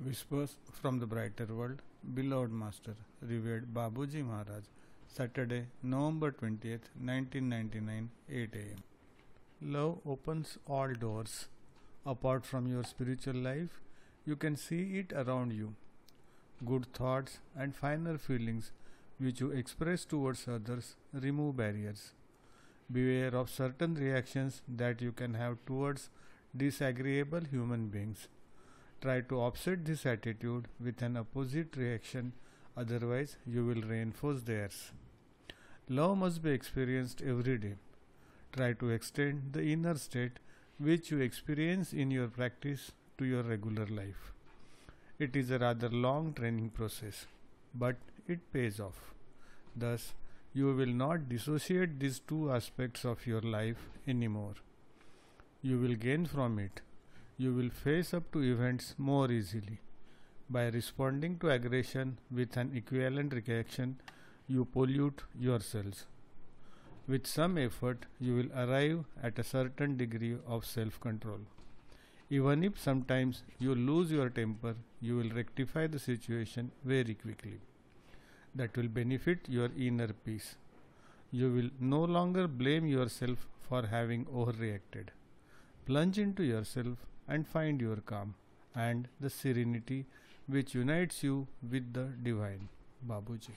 Whispers from the Brighter World, Beloved Master, revered Babuji Maharaj, Saturday, November 20th, 1999, 8 am. Love opens all doors. Apart from your spiritual life, you can see it around you. Good thoughts and finer feelings which you express towards others remove barriers. Beware of certain reactions that you can have towards disagreeable human beings. Try to offset this attitude with an opposite reaction, otherwise, you will reinforce theirs. Love must be experienced every day. Try to extend the inner state which you experience in your practice to your regular life. It is a rather long training process, but it pays off. Thus, you will not dissociate these two aspects of your life anymore. You will gain from it. You will face up to events more easily. By responding to aggression with an equivalent reaction, you pollute yourselves. With some effort, you will arrive at a certain degree of self control. Even if sometimes you lose your temper, you will rectify the situation very quickly. That will benefit your inner peace. You will no longer blame yourself for having overreacted. Plunge into yourself and find your calm and the serenity which unites you with the divine. Babuji.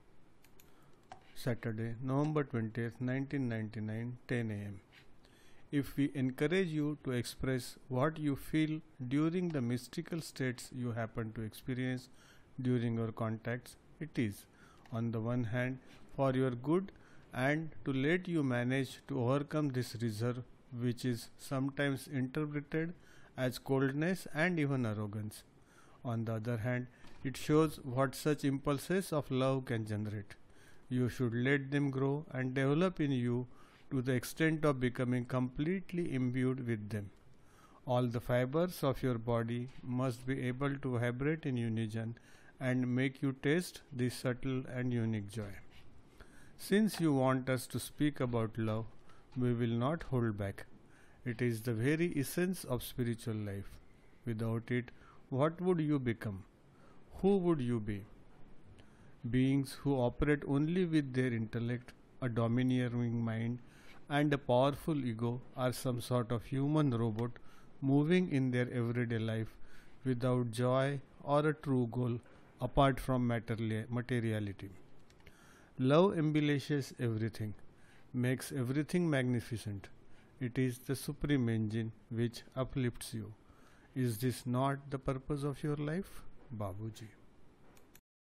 Saturday, November 20th, 1999, 10 am. If we encourage you to express what you feel during the mystical states you happen to experience during your contacts, it is, on the one hand, for your good and to let you manage to overcome this reserve, which is sometimes interpreted as coldness and even arrogance. On the other hand, it shows what such impulses of love can generate. You should let them grow and develop in you to the extent of becoming completely imbued with them. All the fibers of your body must be able to vibrate in unison and make you taste this subtle and unique joy. Since you want us to speak about love, we will not hold back. It is the very essence of spiritual life. Without it, what would you become? Who would you be? Beings who operate only with their intellect, a domineering mind, and a powerful ego are some sort of human robot moving in their everyday life without joy or a true goal apart from materiality. Love embellishes everything, makes everything magnificent. It is the supreme engine which uplifts you. Is this not the purpose of your life? Babuji.